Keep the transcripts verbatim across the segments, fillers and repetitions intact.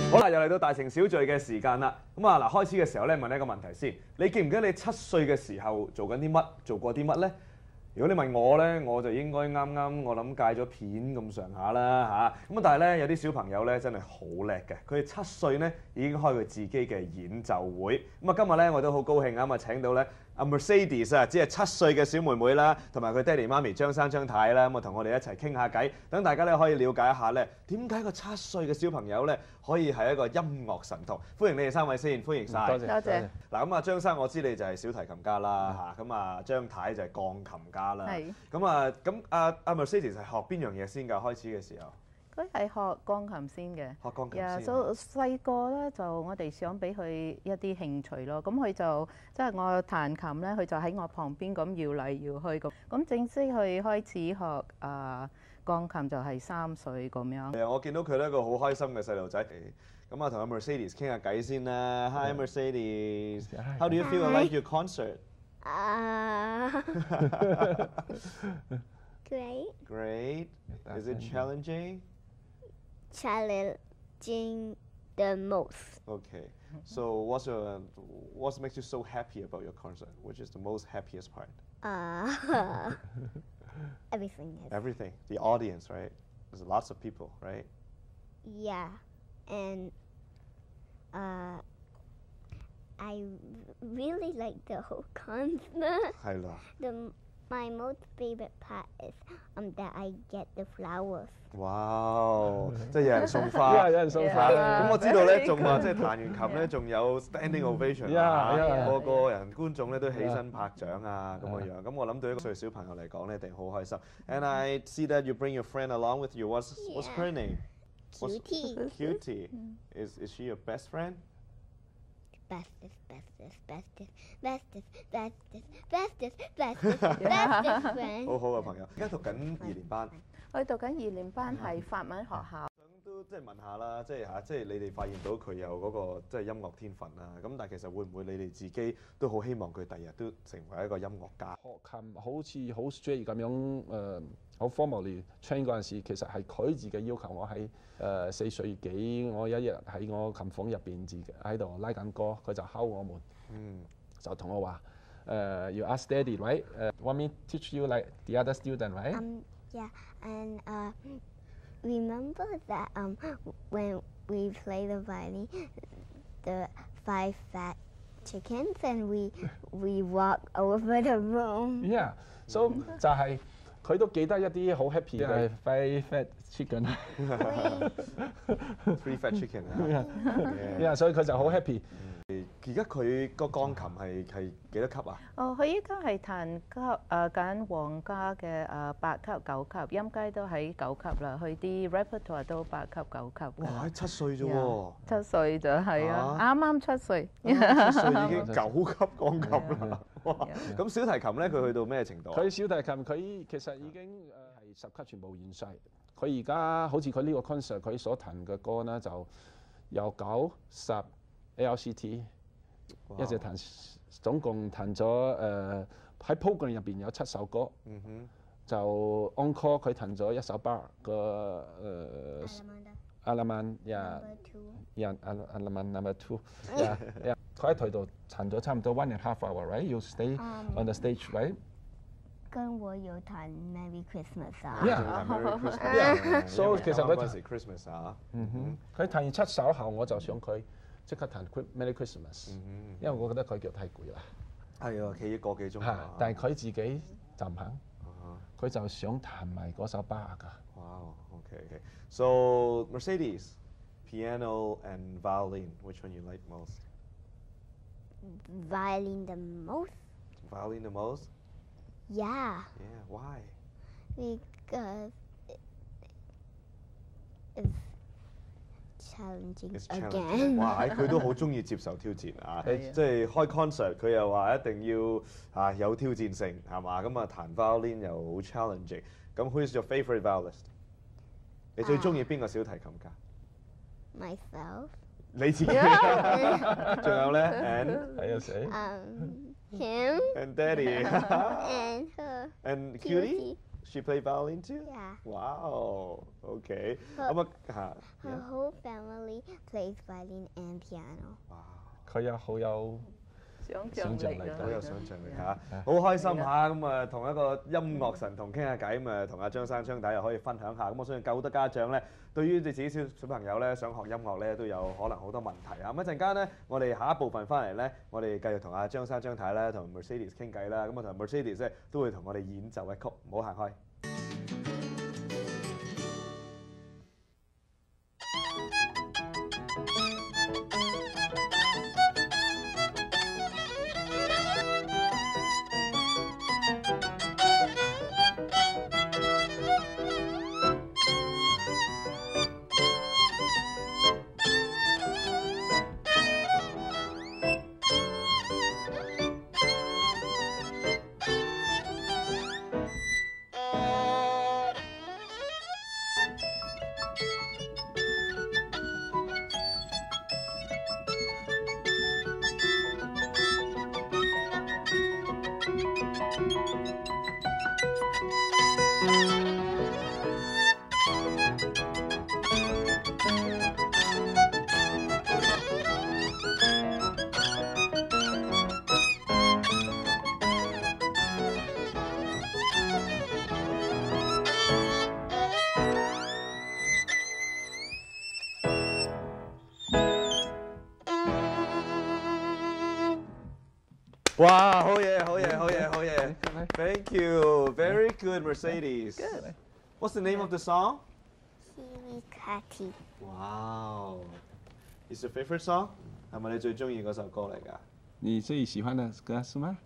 好啦，又嚟到大情小聚嘅時間啦。咁啊，嗱，開始嘅時候咧，問你一個問題先。你記唔記得你七歲嘅時候做緊啲乜？做過啲乜咧？如果你問我咧，我就應該啱啱我諗戒咗片咁上下啦嚇。咁啊，但係咧有啲小朋友咧真係好叻嘅，佢哋七歲咧已經開佢自己嘅演奏會。咁啊，今日咧我都好高興啊，咁啊請到咧阿 Mercedes 啊，只係七歲嘅小妹妹啦，同埋佢爹哋媽咪張生張太啦，咁啊同我哋一齊傾下偈，等大家咧可以了解一下咧點解個七歲嘅小朋友咧可以係一個音樂神童。歡迎你哋三位先，歡迎晒。 多謝多謝。 嗱咁啊，張生我知你就係小提琴家啦嚇，咁啊張太就係鋼琴家啦。係。咁啊咁阿阿 Mercedes 係學邊樣嘢先㗎？開始嘅時候。 佢係學鋼琴先嘅， 學鋼琴先。 所以細個咧就我哋想俾佢一啲興趣咯，咁佢就即係我彈琴咧，佢就喺我旁邊咁搖嚟搖去咁。咁正式去開始學啊鋼琴就係三歲咁樣。 係啊，我見到佢咧一個好開心嘅細路仔。咁啊，同阿 Mercedes 傾下偈先啦。Hi Mercedes，How do you feel like your concert? Uh, great. Great. Is it challenging? Challenging the most. Okay. So what's your what makes you so happy about your concert? Which is the most happiest part? Uh, everything. Is. Everything. The audience, right? There's lots of people, right? Yeah, and uh, I really like the whole concert. I love. The my most favorite part is um that I get the flowers. 哇！即係有人送花， 有人送花。 咁我知道咧，仲話即係彈完琴咧，仲有 standing ovation 啊，個個人觀眾咧都起身拍掌啊咁嘅樣。咁我諗對一個歲小朋友嚟講咧，一定好開心。And I see that you bring your friend along with you. What's what's her name? Cutie. Cutie. Is is she your best friend? Bestest, bestest, bestest, bestest, bestest, bestest, bestest, bestest friend. 好好嘅朋友，而家讀緊二年班。 佢讀緊二年班係法文學校。 想都即係問下啦，即係嚇，即係你哋發現到佢有嗰個即係音樂天分啦。咁但係其實會唔會你哋自己都好希望佢第日都成為一個音樂家？ 學琴好似好 straight 咁樣誒，好 formally train 嗰陣時，其實係佢自己要求我喺誒四歲幾，我一日喺我琴房入邊自己喺度拉緊歌，佢就敲我門，嗯，就同我話誒要 ask daddy right， 誒 want me teach you like the other student right？ Um, yeah, and uh, remember that um when we play the violin, the five fat chickens, and we we walk over the room. Yeah, so 就係佢都記得一啲好 happy 嘅 five fat chicken。 Three fat chicken 啊。 Yeah， 所以佢就好 happy。 而家佢個鋼琴係係幾多級啊？ 哦，佢依家係彈級誒緊皇家嘅誒八級九級，音階都喺九級啦。佢啲 repertoire 都八級九級。 哇！七歲啫喎。 七歲就係啊，啱啱七歲。 七歲已經九級鋼琴啦。哇！咁小提琴咧，佢去到咩程度？ 佢小提琴佢其實已經誒係十級全部完晒。佢而家好似佢呢個 concert 佢所彈嘅歌咧，就有九十 A R C T。一直彈，總共彈咗誒喺 program 入邊有七首歌，嗯哼，就 encore 佢彈咗一首 bar 個誒阿拉曼呀呀阿阿拉曼 number two， 呀呀，佢喺台度彈咗差唔多 one and half hour，right？You stay on the stage，right？ 跟我有彈 Merry Christmas 啊 ，Yeah，Merry Christmas， 所以其實佢嗰陣時 Christmas 啊， 嗯哼，佢彈完七首後，我就想佢即刻彈 Merry Christmas， 因為我覺得佢腳太攰啦。係啊，企個幾鐘。 係，但係佢自己就唔肯，佢就想彈埋嗰首巴㗎。 Wow, okay, okay. So Mercedes, piano and violin, which one you like most? Violin the most. Violin the most? Yeah. Yeah, why? Because it's challenging again. 哇！佢都好中意接受挑戰啊！即係開 concert， 佢又話一定要啊有挑戰性，係嘛？咁啊彈 violin 又好 challenging。咁 Who's your favorite violist？ 你最中意邊個小提琴家 ？Myself。 你自己。仲有咧 ？And 係啊死。 Um, him. And Daddy. And her. And Cutie. She play violin too? Yeah. Wow. Okay. Her, 咁啊嚇。 her whole family plays violin and piano. 哇！ 佢有好有想像力啊， 好有想像力嚇，好開心嚇！咁啊，同一個音樂神童傾下偈，咁啊，同阿張生張太又可以分享下。咁我相信夠多家長咧，對於你自己小小朋友咧想學音樂咧，都有可能好多問題啊！咁一陣間咧，我哋下一部分翻嚟咧，我哋繼續同阿張生張太咧同 Mercedes 傾偈啦。咁啊，同 Mercedes 咧都會同我哋演奏一曲，唔好行開。哇！好嘢，好嘢，好嘢，好嘢 ！Thank you, very good, Mercedes. Good. What's the name of the song? Kiwi-Kati. Wow. Is your favorite song? 係咪你最中意嗰首歌嚟㗎？ 你最喜歡的歌是嗎？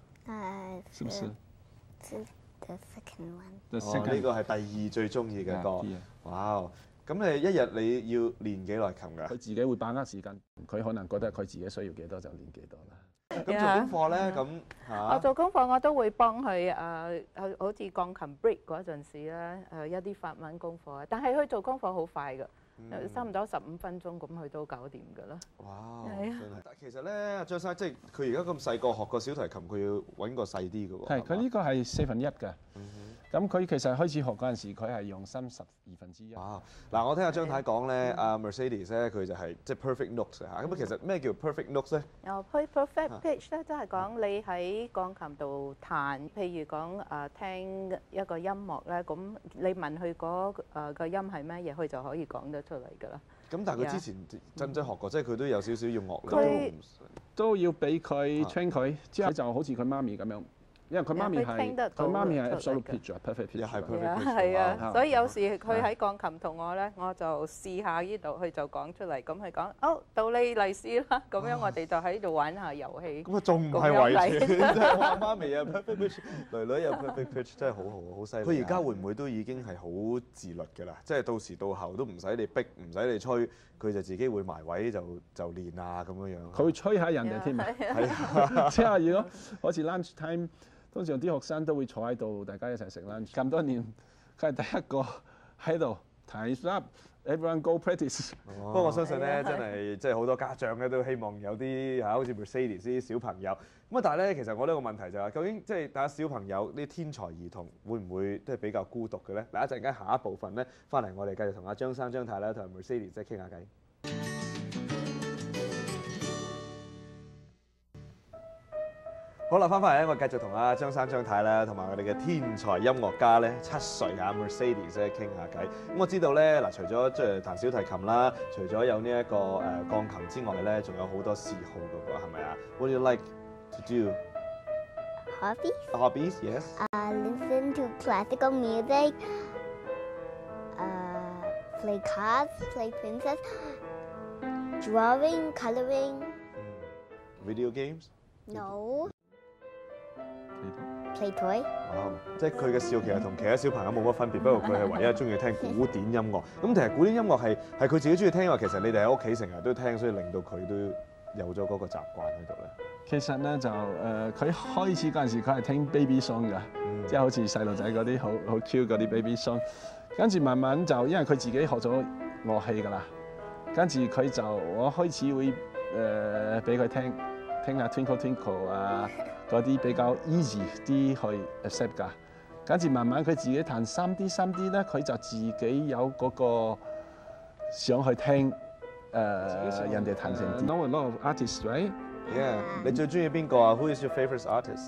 Uh, 是不是？ 是 the second one. The 哦，呢個係第二最中意嘅歌。哇！咁你一日你要練幾耐琴㗎？ 佢自己會把握時間，佢可能覺得佢自己需要幾多就練幾多啦。 咁做功課咧，咁嚇。 我做功課我都會幫佢誒，好似鋼琴 break 嗰陣時咧，誒一啲法文功課啊。但係佢做功課好快㗎，差唔多十五分鐘咁，佢都搞掂㗎啦。 哇！ 係啊。 真係。但其實咧，阿張生即係佢而家咁細個學個小提琴，佢要揾個細啲嘅喎。 係，佢呢個係四分一㗎。咁佢其實開始學嗰陣時，佢係用三十二分之一。 哇！嗱，我聽阿張太講咧，阿 Mercedes 咧，佢就係即係 perfect notes 嚇。咁其實咩叫 perfect notes 咧？ 又 perfect pitch 咧，即係講你喺鋼琴度彈，譬如講誒聽一個音樂咧，咁你問佢嗰誒個音係咩嘢，佢就可以講得出嚟㗎啦。 咁但係佢之前真真學過，即係佢都有少少要樂佢理。 都要俾佢 train 佢，之後就好似佢媽咪咁樣。因為佢媽咪係佢媽咪係 absolute pitch 啊 ，perfect pitch。 又係 perfect 係 pitch。 係啊，所以有時佢喺鋼琴同我咧，我就試下呢度，佢就講出嚟，咁佢講，哦，到你嚟試啦，咁樣我哋就喺度玩下遊戲。 咁啊，仲唔係遺傳？真係話媽咪又 perfect pitch，女女又 perfect pitch，真係好好好犀利。佢而家會唔會都已經係好自律㗎啦？即係到時到後都唔使你逼，唔使你催，佢就自己會埋位就就練啊咁樣樣。 佢會催下人哋添啊！係啊，即係如果好似 lunch time。通常啲學生都會坐喺度，大家一齊食 lunch。咁多年，佢係第一個喺度彈 up，everyone go practice。 不過我相信咧，真係即係好多家長咧都希望有啲嚇好似 Mercedes 啲小朋友。咁啊，但係咧，其實我呢個問題就係，究竟即係大家小朋友啲天才兒童會唔會都係比較孤獨嘅咧？嗱，一陣間下一部分咧，翻嚟我哋繼續同阿張生張太咧同埋 Mercedes 即係傾下偈。好啦，翻返嚟咧，我繼續同阿張生張太咧，同埋我哋嘅天才音樂家咧，七歲啊 Mercedes 咧傾下偈。咁我知道咧，嗱，除咗即係彈小提琴啦，除咗有呢一個誒鋼琴之外咧，仲有好多嗜好嘅喎，係咪啊 ？What do you like to do? Hobbies? Hobbies, yes. Uh, listen to classical music. Uh, play cards, play princess. Drawing, coloring. Video games? No. Play toy. 哇！即係佢嘅嗜好其實同其他小朋友冇乜分別，不過佢係唯一中意聽古典音樂。咁其實古典音樂係係佢自己中意聽，話其實你哋喺屋企成日都聽，所以令到佢都有咗嗰個習慣喺度咧。 其實咧就誒，佢、呃、開始嗰陣時佢係聽 baby song 㗎，嗯、即係好似細路仔嗰啲好好 cute 嗰啲 baby song。跟住慢慢就因為佢自己學咗樂器㗎啦，跟住佢就我開始會誒俾佢聽聽下 Twinkle Twinkle 啊。嗰啲比較 easy 啲去 accept 㗎， 跟住慢慢佢自己彈三 D 三 D 咧，佢就自己有嗰個想去聽誒人哋彈成。Know a lot of artists, right? Yeah， 你最中意邊個啊 ？Who is your favorite artist?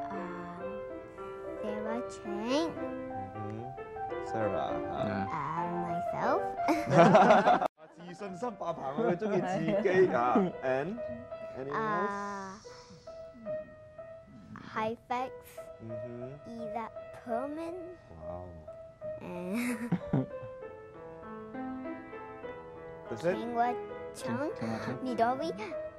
Sarah Cheung. Sarah 嚇。 Myself. 自信心爆棚，佢中意自己啊。And anyone else? Hypex. Either Perman. Wow. And That's it? Cheung, Midori,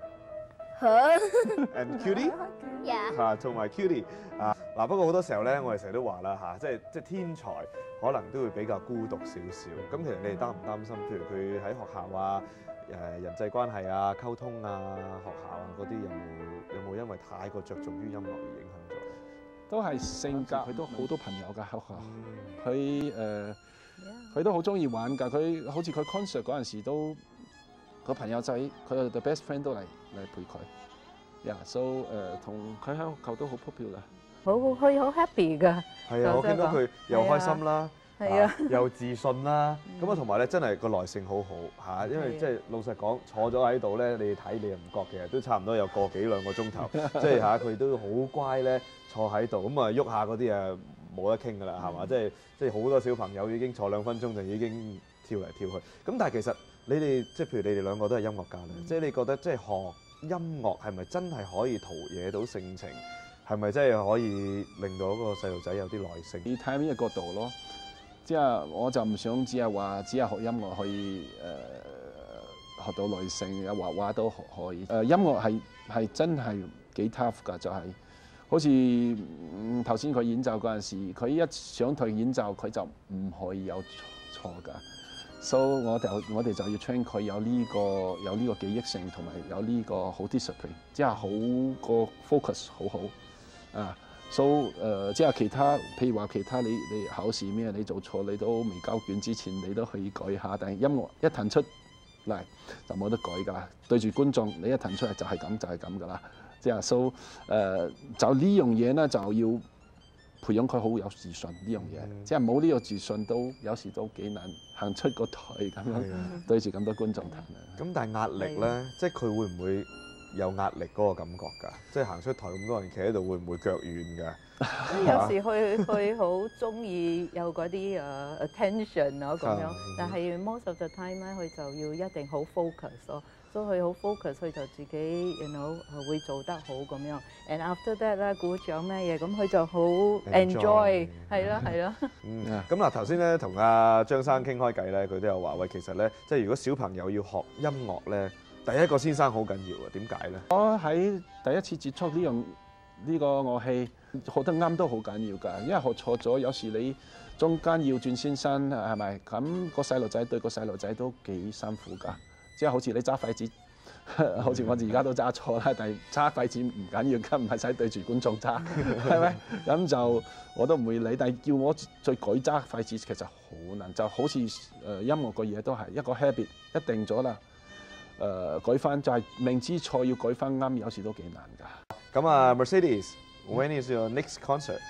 her. And Cutie? Yeah. 嚇，同埋 Cutie 啊！嗱，不過好多時候咧，我哋成日都話啦嚇，即係即係天才可能都會比較孤獨少少。咁其實你哋擔唔擔心？譬如佢喺學校啊、誒人際關係啊、溝通啊、學校啊嗰啲，有冇有冇因為太過着重於音樂而影響咗？ 都係性格，佢都好多朋友㗎喺學校。佢誒佢都好中意玩㗎。佢好似佢 concert 嗰陣時都個朋友仔，佢嘅 best friend 都嚟嚟陪佢。Yeah，so 誒同佢喺學校都好 popular。 好，佢好 happy 㗎。 係啊，我見到佢又開心啦， 係啊， 又自信啦。咁啊，同埋咧真係個耐性好好嚇，因為即係老實講，坐咗喺度咧，你睇你又唔覺嘅，都差唔多有個幾兩個鐘頭，即係嚇佢都好乖咧，坐喺度咁啊喐下嗰啲啊冇得傾㗎啦，係嘛？即係即係好多小朋友已經坐兩分鐘就已經跳嚟跳去。咁但係其實你哋即係譬如你哋兩個都係音樂家咧，即係你覺得即係學音樂係咪真係可以陶冶到性情？係咪真係可以令到一個細路仔有啲耐性？ 你睇邊個角度咯？即係我就唔想只係話只係學音樂可以誒、呃、學到耐性，有畫畫都可以。誒、呃、音樂係係真係幾 tough 㗎，就係、是、好似頭先佢演奏嗰陣時，佢一上台演奏佢就唔可以有錯㗎。所以我就我哋就要 train 佢有呢、這個有呢個記憶性，同埋有呢個好 discipline， 即係好個 focus 好好。啊，所以誒，即係其他，譬如話其他你你考試咩，你做錯你都未交卷之前，你都可以改下。但係音樂一彈出嚟就冇得改㗎啦。對住觀眾，你一彈出嚟就係咁就係咁㗎啦。即係 so 誒，就呢樣嘢咧就要培養佢好有自信呢樣嘢。嗯、即係冇呢個自信都有時都幾難行出個台咁樣，嗯、對住咁多觀眾彈啊。 咁但係壓力咧，即係佢會唔會有壓力嗰個感覺㗎？即係行出台咁多人企喺度，會唔會腳軟㗎？ 有時佢佢好中意有嗰啲誒 attention 咯咁樣，但係 most of the time 咧，佢就要一定好 focus 咯，所以佢好 focus，佢就自己 you know 會做得好咁樣。And after that 咧，鼓掌咩嘢，咁佢就好 enjoy， 係咯係咯。 嗯，咁嗱頭先咧同阿張生傾開偈咧，佢都有話喂，其實咧即係如果小朋友要學音樂咧，第一個先生好緊要啊，點解咧？ 我喺第一次接觸呢樣呢個樂器，學得啱都好緊要㗎，因為學錯咗，有時你中間要轉先生係咪？咁個細路仔對個細路仔都幾辛苦㗎，即係好似你揸筷子，好似我而家都揸錯啦，但係揸筷子唔緊要㗎，唔係使對住觀眾揸，係咪？咁就我都唔會理，但係叫我再改揸筷子其實好難，就好似誒音樂個嘢都係一個 habit， 一定咗啦。誒、呃、改翻就係、是、明知錯要改翻啱，有時都幾難㗎。 咁啊 ，Mercedes，when is your next concert？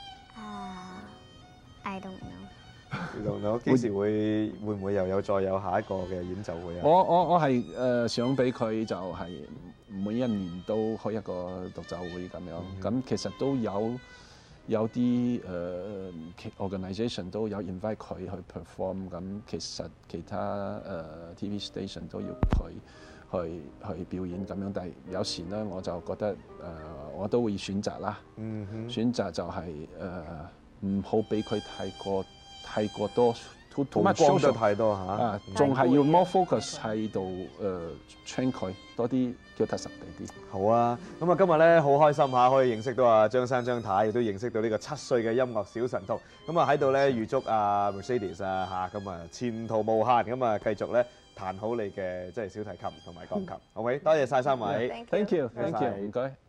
Uh, I don't know. You don't know 幾時會會唔會又有再有下一個嘅演奏會啊？ 我我我係誒、呃、想俾佢就係每一年都開一個獨奏會咁樣。咁、嗯、其實都有有啲誒、呃、organisation 都有 invite 佢去 perform。咁其實其他誒、呃、T V station 都要佢去去表演咁樣。但係有時咧我就覺得誒、呃、我都會選擇啦。嗯、哼選擇就係誒唔好俾佢太過太過多。too much social 太多嚇，啊，仲係要 more focus 喺度誒 train 佢多啲，叫踏實地啲。 好啊，咁啊今日咧好開心嚇，可以認識到阿張生張太，亦都認識到呢個七歲嘅音樂小神童。咁啊喺度咧預祝阿 Mercedes 啊嚇，咁啊前途無限，咁啊繼續咧彈好你嘅即係小提琴同埋鋼琴，好唔好？多謝晒三位 ，thank you，thank you，唔該。